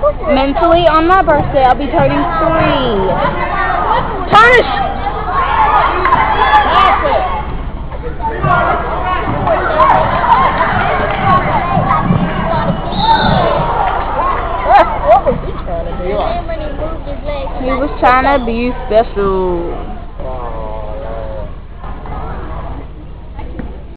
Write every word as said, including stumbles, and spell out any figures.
Mentally, on my birthday, I'll be turning three. Punish! What was he trying to do? He was trying to be special.